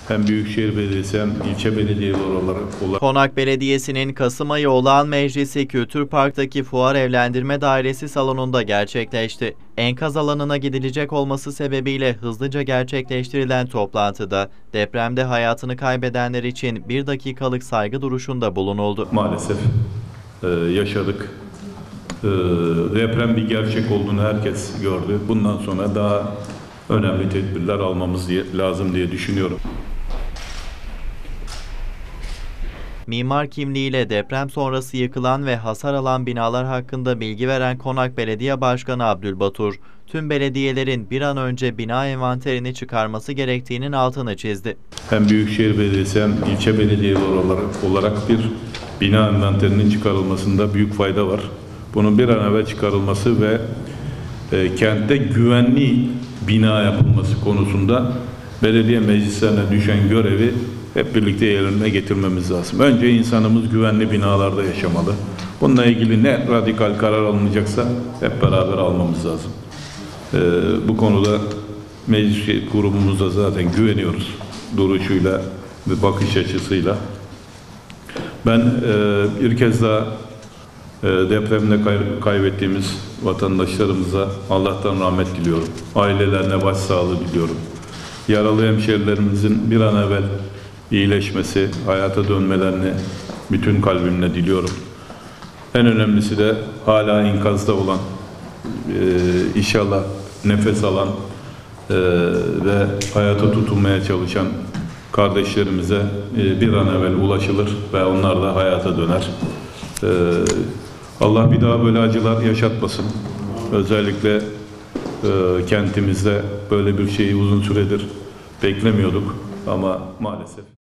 hem Büyükşehir Belediyesi hem ilçe belediyeleri olarak Konak Belediyesi'nin Kasım ayı olağan meclisi Kültür Park'taki Fuar Evlendirme Dairesi salonunda gerçekleşti. Enkaz alanına gidilecek olması sebebiyle hızlıca gerçekleştirilen toplantıda depremde hayatını kaybedenler için 1 dakikalık saygı duruşunda bulunuldu. maalesef yaşadık. Deprem bir gerçek olduğunu herkes gördü. Bundan sonra daha önemli tedbirler almamız lazım diye düşünüyorum. Mimar kimliğiyle deprem sonrası yıkılan ve hasar alan binalar hakkında bilgi veren Konak Belediye Başkanı Abdülbatur, tüm belediyelerin bir an önce bina envanterini çıkarması gerektiğinin altını çizdi. Hem Büyükşehir Belediyesi hem ilçe belediyeleri olarak bir bina envanterinin çıkarılmasında büyük fayda var. Bunun bir an evvel çıkarılması ve kentte güvenli bina yapılması konusunda belediye meclislerine düşen görevi hep birlikte yerine getirmemiz lazım. Önce insanımız güvenli binalarda yaşamalı. Bununla ilgili ne radikal karar alınacaksa hep beraber almamız lazım. Bu konuda meclis grubumuzda zaten güveniyoruz duruşuyla ve bakış açısıyla. Ben bir kez daha depremde kaybettiğimiz vatandaşlarımıza Allah'tan rahmet diliyorum. Ailelerine başsağlığı diliyorum. Yaralı hemşerilerimizin bir an evvel iyileşmesi, hayata dönmelerini bütün kalbimle diliyorum. En önemlisi de hala enkazda olan, inşallah nefes alan ve hayata tutunmaya çalışan kardeşlerimize bir an evvel ulaşılır ve onlar da hayata döner. Allah bir daha böyle acılar yaşatmasın. Özellikle kentimizde böyle bir şeyi uzun süredir beklemiyorduk ama maalesef.